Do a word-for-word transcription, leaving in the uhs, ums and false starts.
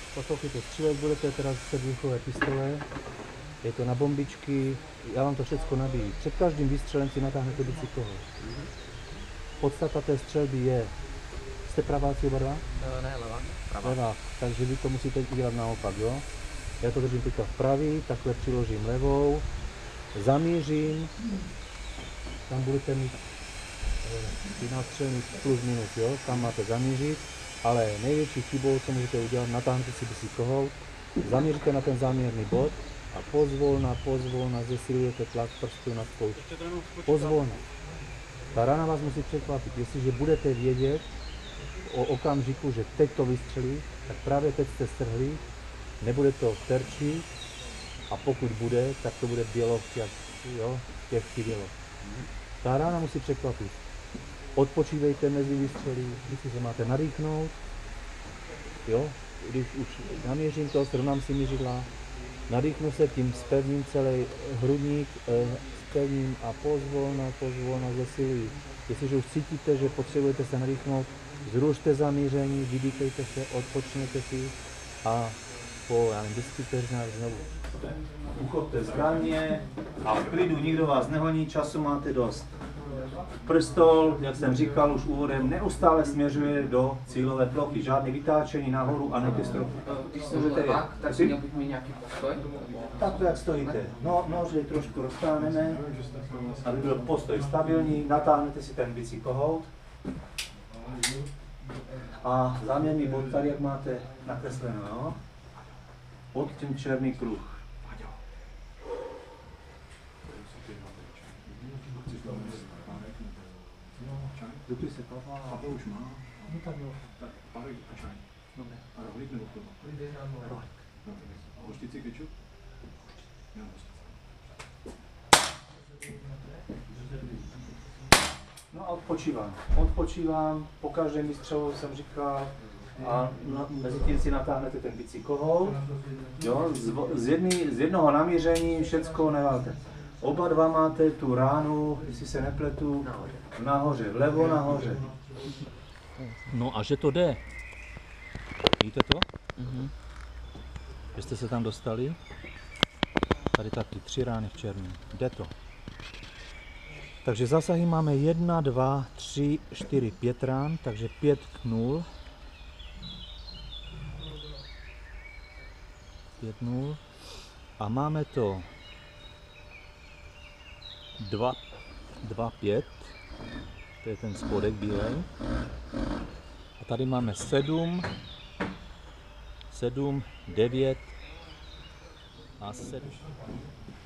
Poslouchejte, střílet budete teda z sedmičkové pistole, je to na bombičky, já vám to všechno nabíjí. Před každým výstřelem si natáhnete bicykl. Podstata té střelby je, jste praváci oba dva? No, ne, levá. Pravá. Levá, takže vy to musíte udělat naopak, jo? Já to držím teďka v pravý, takhle přiložím levou, zamířím, tam budete mít ty nástřelný plus minus, jo? Tam máte zamířit, ale největší chybou, co můžete udělat, natáhněte si bicykl, zamíříte na ten záměrný bod a pozvolna, pozvolna zesilujete tlak prstů na spoušť. Pozvolna. Ta rana vás musí překvapit, jestliže budete vědět o okamžiku, že teď to vystřelí, tak právě teď jste strhli, nebude to terčí a pokud bude, tak to bude bělo, jak, jo, jak chybělo. Ta rána musí překvapit. Odpočívejte mezi výstřely, když se máte nadýchnout, jo, když už naměřím to, srovnám si měřidla, nadýchnu se, tím spevním celý hrudník, eh, spevním a pozvolna, pozvolna zesiluji. Jestliže už cítíte, že potřebujete se nadýchnout, zrušte zamíření, vydýchejte se, odpočněte si a po, já nevím, deseti vteřinách znovu. Uchoďte zbraně a v klidu, nikdo vás nehoní, času máte dost. Prstol, jak jsem říkal už úvodem, neustále směřuje do cílové plochy, žádné vytáčení nahoru a ne ke stropu. Když jsem levák, tak měl bych mít nějaký postoj? Tak to jak stojíte. No, nože trošku roztáhneme, aby byl postoj stabilní, natáhnete si ten bicykl a záměrný bod tady, jak máte nakresleno, jo? Pod tím černý kruh. Dopij se Pavla. Pavel už má. No tak jo. Tak Pavel a čaj. Dobré. A rohlík nebo to? Rohlík. A hořtici kečup? Já No a odpočívám. Odpočívám, po každém výstřelu jsem říkal, a na, mezi tím si natáhnete ten bicykl, jo, z, z, jedný, z jednoho namíření všecko neválte. Oba dva máte tu ránu, jestli se nepletu, nahoře, vlevo nahoře. No a že to jde. Víte to? Mm-hmm. Že jste se tam dostali? Tady taky tři rány v černém. Jde to. Takže zásahy máme jedna, dva, tři, čtyři, pět rán, takže pět k nul. pět nul. A máme to dva, dva, pět. To je ten spodek bílej. A tady máme sedm, sedm, devět a sedm.